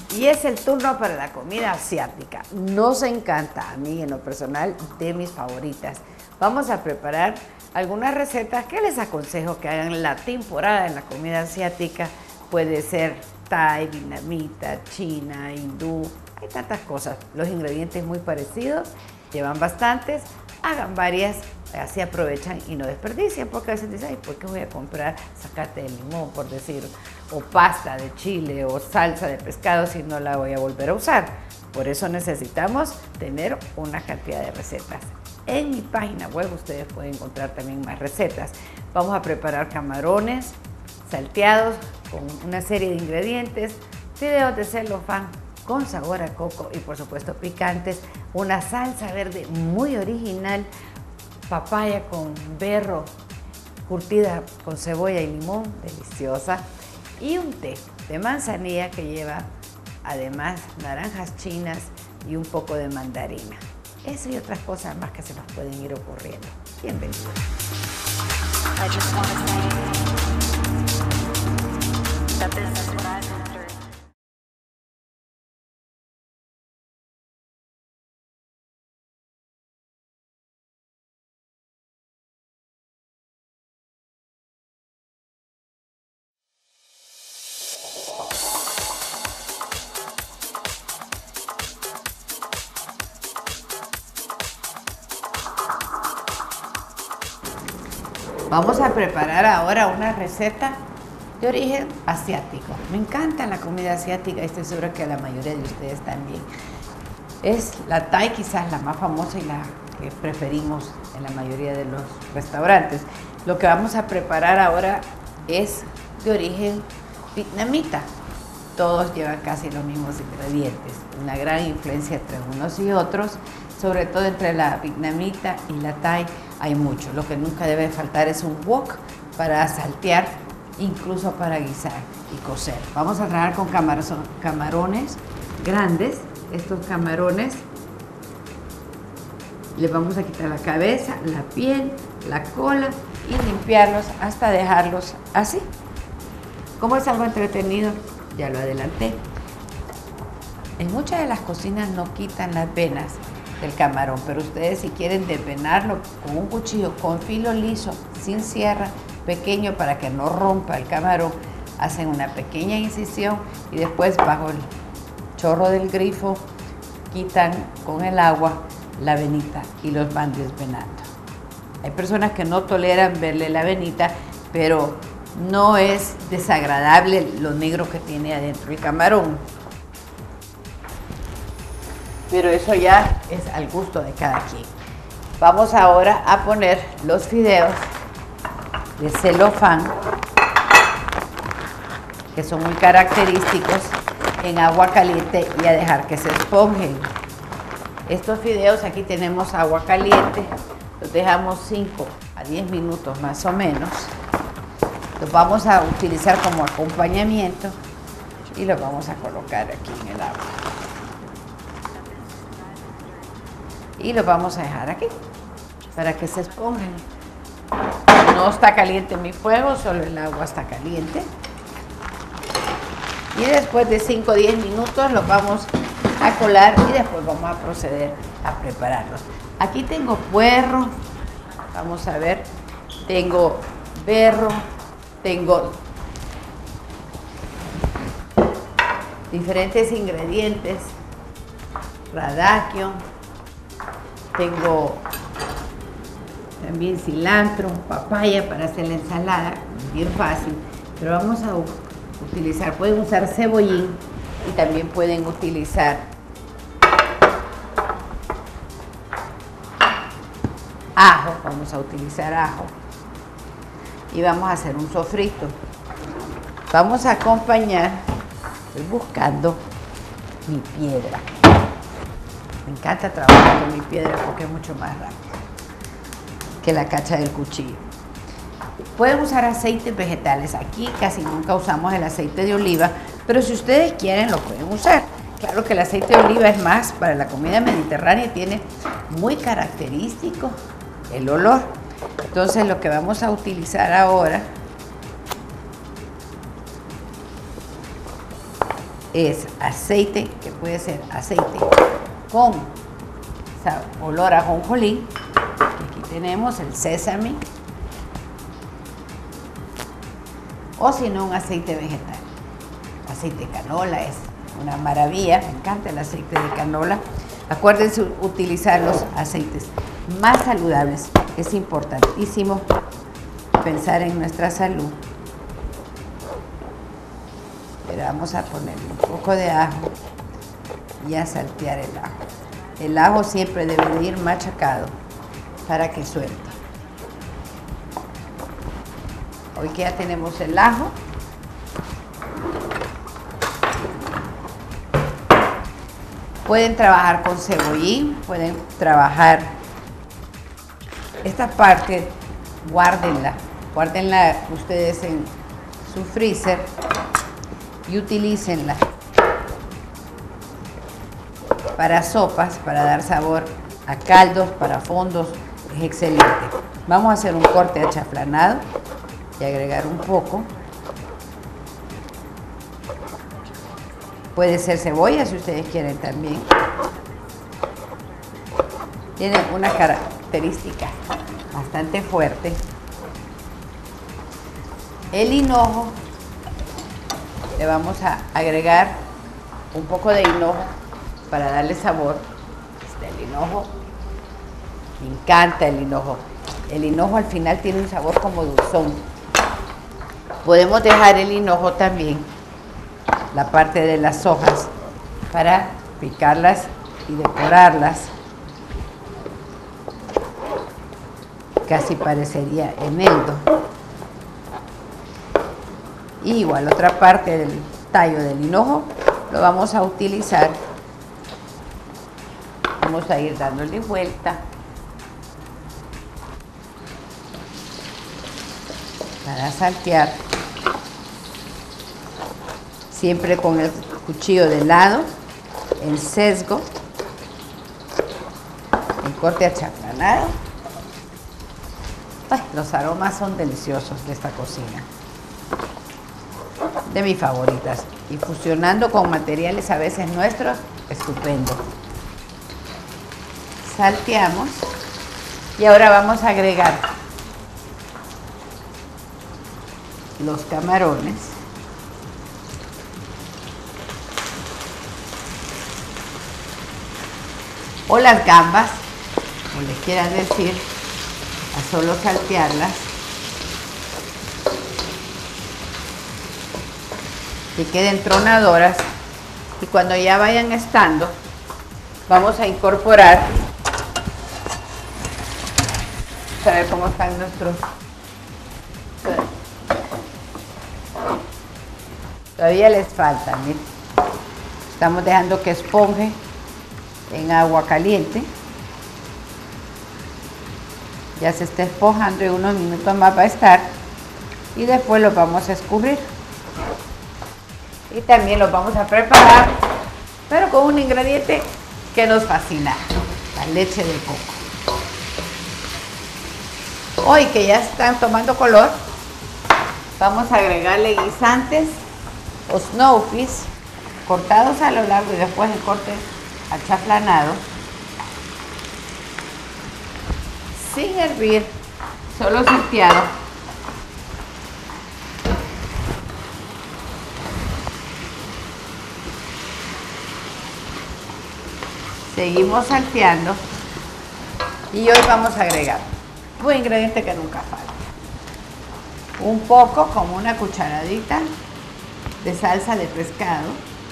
Y es el turno para la comida asiática. Nos encanta, a mí en lo personal, de mis favoritas. Vamos a preparar algunas recetas que les aconsejo que hagan en la temporada en la comida asiática. Puede ser thai, vietnamita, china, hindú, hay tantas cosas. Los ingredientes muy parecidos, llevan bastantes, hagan varias, así aprovechan y no desperdician, porque a veces dicen, ay, ¿por qué voy a comprar zacate de limón, por decir, o pasta de chile o salsa de pescado si no la voy a volver a usar? Por eso necesitamos tener una cantidad de recetas. En mi página web ustedes pueden encontrar también más recetas. Vamos a preparar camarones salteados con una serie de ingredientes, fideos de celofán con sabor a coco y por supuesto picantes, una salsa verde muy original, papaya con berro curtida con cebolla y limón, deliciosa, y un té de manzanilla que lleva además naranjas chinas y un poco de mandarina. Eso y otras cosas más que se nos pueden ir ocurriendo. Bienvenidos. Vamos a preparar ahora una receta de origen asiático. Me encanta la comida asiática y estoy segura que a la mayoría de ustedes también. Es la Thai, quizás la más famosa y la que preferimos en la mayoría de los restaurantes. Lo que vamos a preparar ahora es de origen vietnamita. Todos llevan casi los mismos ingredientes. Una gran influencia entre unos y otros, sobre todo entre la vietnamita y la Thai hay mucho. Lo que nunca debe faltar es un wok para saltear, incluso para guisar y cocer. Vamos a trabajar con camarones grandes. Estos camarones les vamos a quitar la cabeza, la piel, la cola y limpiarlos hasta dejarlos así. Como es algo entretenido, ya lo adelanté. En muchas de las cocinas no quitan las venas del camarón, pero ustedes si quieren desvenarlo con un cuchillo con filo liso, sin sierra, pequeño para que no rompa el camarón, hacen una pequeña incisión y después bajo el chorro del grifo quitan con el agua la venita y los van desvenando. Hay personas que no toleran verle la venita, pero no es desagradable lo negro que tiene adentro el camarón. Pero eso ya es al gusto de cada quien. Vamos ahora a poner los fideos de celofán, que son muy característicos, en agua caliente y a dejar que se esponjen. Estos fideos, aquí tenemos agua caliente, los dejamos 5 a 10 minutos más o menos. Los vamos a utilizar como acompañamiento y los vamos a colocar aquí en el agua. Y los vamos a dejar aquí para que se esponjen. No está caliente mi fuego, solo el agua está caliente. Y después de 5 o 10 minutos los vamos a colar y después vamos a proceder a prepararlos. Aquí tengo puerro, vamos a ver, tengo berro, tengo diferentes ingredientes, radicchio, tengo también cilantro, papaya para hacer la ensalada, bien fácil, pero vamos a utilizar, pueden usar cebollín y también pueden utilizar ajo, vamos a utilizar ajo y vamos a hacer un sofrito. Vamos a acompañar, estoy buscando mi piedra. Me encanta trabajar con mi piedra porque es mucho más rápido que la cacha del cuchillo. Pueden usar aceites vegetales. Aquí casi nunca usamos el aceite de oliva, pero si ustedes quieren lo pueden usar. Claro que el aceite de oliva es más para la comida mediterránea y tiene muy característico el olor. Entonces lo que vamos a utilizar ahora es aceite, que puede ser aceite con olor a ajonjolí. Aquí tenemos el sésamo, o si no, un aceite vegetal. Aceite de canola es una maravilla, me encanta el aceite de canola. Acuérdense utilizar los aceites más saludables. Es importantísimo pensar en nuestra salud. Pero vamos a ponerle un poco de ajo y a saltear el ajo. El ajo siempre debe de ir machacado para que suelte. Hoy que ya tenemos el ajo, pueden trabajar con cebollín, pueden trabajar esta parte, guárdenla ustedes en su freezer y utilícenla para sopas, para dar sabor a caldos, para fondos, es excelente. Vamos a hacer un corte achaflanado y agregar un poco. Puede ser cebolla si ustedes quieren también. Tiene una característica bastante fuerte. El hinojo, le vamos a agregar un poco de hinojo para darle sabor. El hinojo, me encanta el hinojo. El hinojo al final tiene un sabor como dulzón. Podemos dejar el hinojo también, la parte de las hojas, para picarlas y decorarlas. Casi parecería eneldo. Y igual otra parte del tallo del hinojo lo vamos a utilizar. Vamos a ir dándole vuelta para saltear, siempre con el cuchillo de lado, en sesgo, en corte achaflanado. Ay, los aromas son deliciosos de esta cocina, de mis favoritas, y fusionando con materiales a veces nuestros, estupendo. Salteamos y ahora vamos a agregar los camarones, o las gambas, como les quieran decir, a solo saltearlas, que queden tronadoras, y cuando ya vayan estando vamos a incorporar, a ver cómo están nuestros, todavía les faltan, miren. Estamos dejando que esponje en agua caliente. Ya se está esponjando y unos minutos más va a estar, y después los vamos a escurrir y también los vamos a preparar, pero con un ingrediente que nos fascina, la leche de coco. Hoy que ya están tomando color, vamos a agregarle guisantes o snow peas cortados a lo largo y después en corte achaflanado, sin hervir, solo salteado. Seguimos salteando y hoy vamos a agregar un ingrediente que nunca falta: un poco, como una cucharadita de salsa de pescado,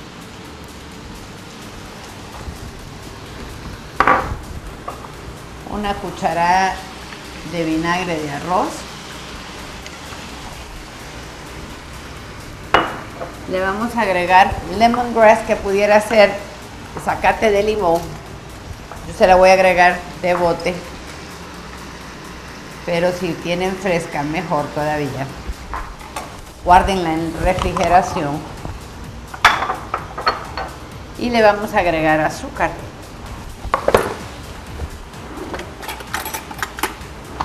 una cucharada de vinagre de arroz, le vamos a agregar lemongrass, que pudiera ser zacate de limón. Yo se la voy a agregar de bote, pero si tienen fresca, mejor todavía. Guárdenla en refrigeración. Y le vamos a agregar azúcar.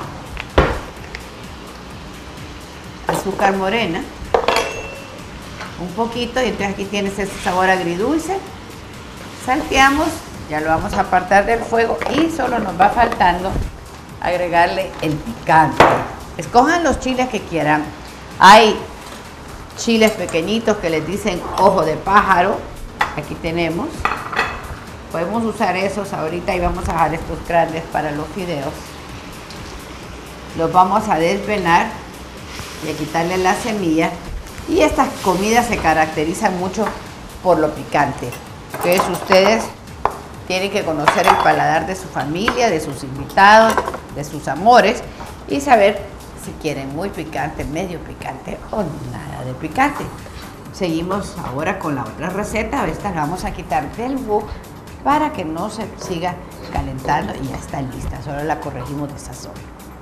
Azúcar morena. un poquito, y entonces aquí tienes ese sabor agridulce. Salteamos, ya lo vamos a apartar del fuego y solo nos va faltando agregarle el picante. Escojan los chiles que quieran. Hay chiles pequeñitos que les dicen ojo de pájaro. Aquí tenemos. Podemos usar esos ahorita y vamos a dejar estos grandes para los fideos. Los vamos a desvenar y a quitarle la semilla. Y estas comidas se caracterizan mucho por lo picante. Entonces ustedes tienen que conocer el paladar de su familia, de sus invitados, de sus amores y saber si quieren muy picante, medio picante o nada de picante. Seguimos ahora con la otra receta. Esta la vamos a quitar del wok para que no se siga calentando y ya está lista. Solo la corregimos de sazón.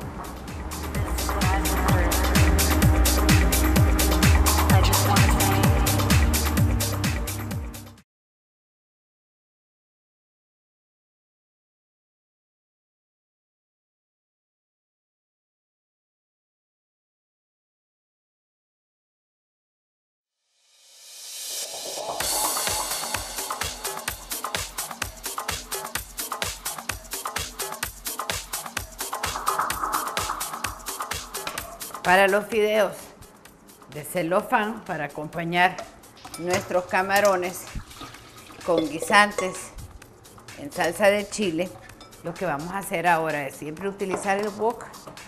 Para los fideos de celofán, para acompañar nuestros camarones con guisantes en salsa de chile, lo que vamos a hacer ahora es siempre utilizar el wok,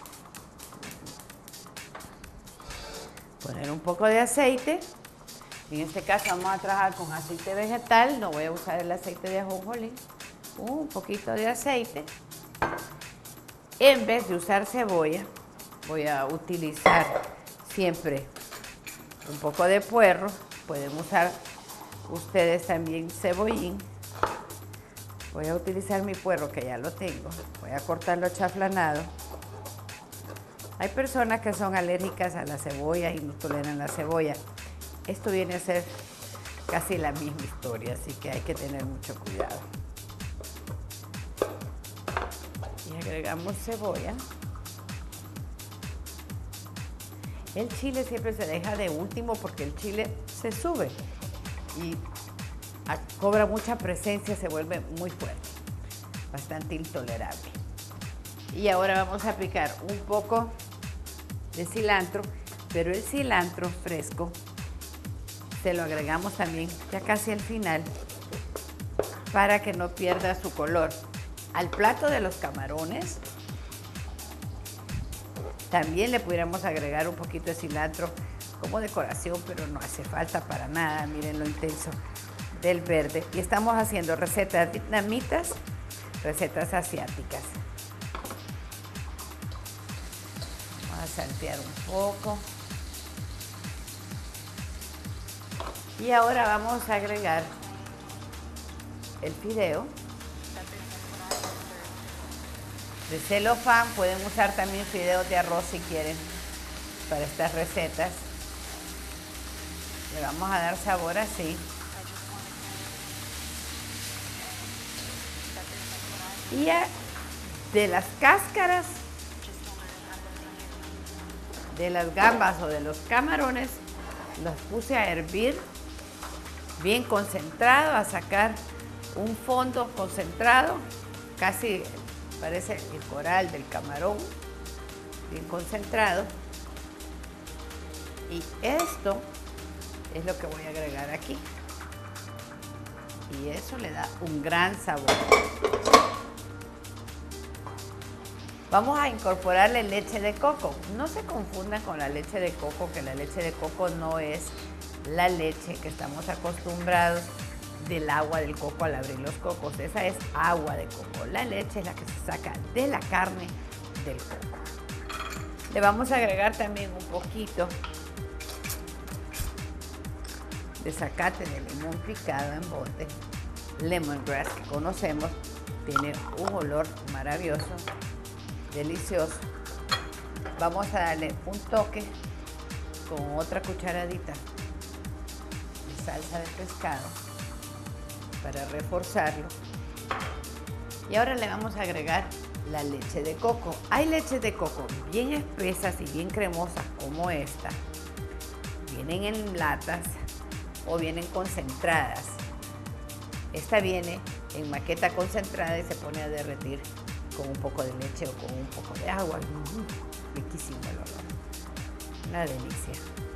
poner un poco de aceite. En este caso vamos a trabajar con aceite vegetal, no voy a usar el aceite de ajonjolí, un poquito de aceite. En vez de usar cebolla, voy a utilizar siempre un poco de puerro. Pueden usar ustedes también cebollín. Voy a utilizar mi puerro que ya lo tengo. Voy a cortarlo achaflanado. Hay personas que son alérgicas a la cebolla y no toleran la cebolla. Esto viene a ser casi la misma historia, así que hay que tener mucho cuidado. Y agregamos cebolla. El chile siempre se deja de último porque el chile se sube y cobra mucha presencia, se vuelve muy fuerte, bastante intolerable. Y ahora vamos a picar un poco de cilantro, pero el cilantro fresco se lo agregamos también ya casi al final para que no pierda su color. Al plato de los camarones también le pudiéramos agregar un poquito de cilantro como decoración, pero no hace falta para nada. Miren lo intenso del verde. Y estamos haciendo recetas vietnamitas, recetas asiáticas. Vamos a saltear un poco. Y ahora vamos a agregar el fideo de celofán. Pueden usar también fideos de arroz si quieren para estas recetas. Le vamos a dar sabor así. Y de las cáscaras de las gambas o de los camarones, los puse a hervir bien concentrado, a sacar un fondo concentrado, casi parece el coral del camarón, bien concentrado. Y esto es lo que voy a agregar aquí. Y eso le da un gran sabor. Vamos a incorporarle leche de coco. No se confundan con la leche de coco, que la leche de coco no es la leche que estamos acostumbrados del agua del coco al abrir los cocos. Esa es agua de coco. La leche es la que se saca de la carne del coco. Le vamos a agregar también un poquito de zacate de limón picado en bote. Lemongrass, que conocemos, tiene un olor maravilloso, delicioso. Vamos a darle un toque con otra cucharadita de salsa de pescado para reforzarlo. Y ahora le vamos a agregar la leche de coco. Hay leches de coco bien espesas y bien cremosas como esta. Vienen en latas o vienen concentradas. Esta viene en maqueta concentrada y se pone a derretir con un poco de leche o con un poco de agua. Riquísimo el olor. Una delicia.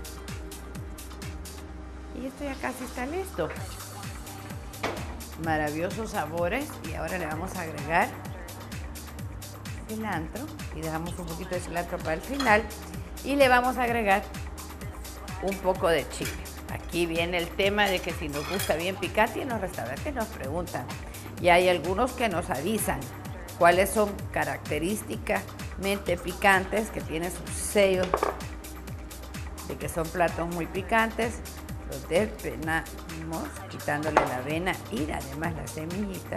Y esto ya casi está listo. Maravillosos sabores. Y ahora le vamos a agregar cilantro. Y dejamos un poquito de cilantro para el final. Y le vamos a agregar un poco de chile. Aquí viene el tema de que si nos gusta bien picante, y en los restaurantes nos preguntan. Y hay algunos que nos avisan cuáles son característicamente picantes, que tienen su sello de que son platos muy picantes. Los despenamos quitándole la avena y además las semillitas.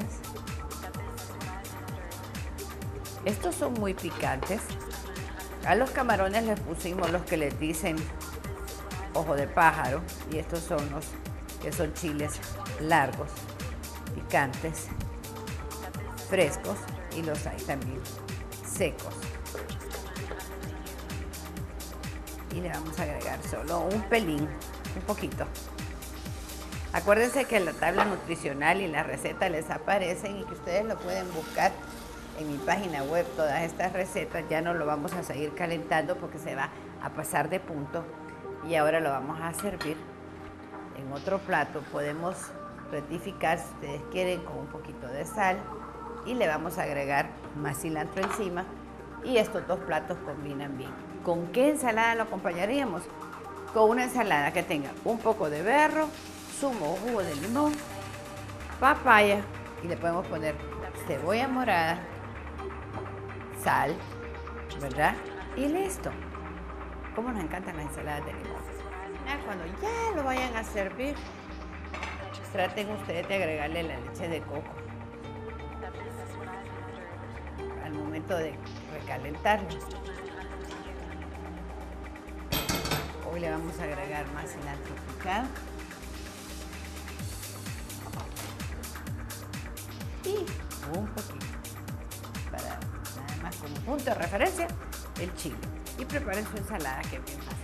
Estos son muy picantes. A los camarones les pusimos los que les dicen ojo de pájaro, y estos son los que son chiles largos, picantes, frescos, y los hay también secos. Y le vamos a agregar solo un pelín, un poquito. Acuérdense que la tabla nutricional y la receta les aparecen y que ustedes lo pueden buscar en mi página web. Todas estas recetas ya no lo vamos a seguir calentando porque se va a pasar de punto. Y ahora lo vamos a servir en otro plato. Podemos rectificar si ustedes quieren con un poquito de sal y le vamos a agregar más cilantro encima, y estos dos platos combinan bien. ¿Con qué ensalada lo acompañaríamos? Con una ensalada que tenga un poco de berro, zumo o jugo de limón, papaya, y le podemos poner cebolla morada, sal, ¿verdad? Y listo. Cómo nos encantan las ensaladas de limón. Cuando ya lo vayan a servir, traten ustedes de agregarle la leche de coco al momento de recalentarlo. Hoy le vamos a agregar más cilantro picado y un poquito, para nada más como punto de referencia, el chile. Y preparen su ensalada, que es bien fácil.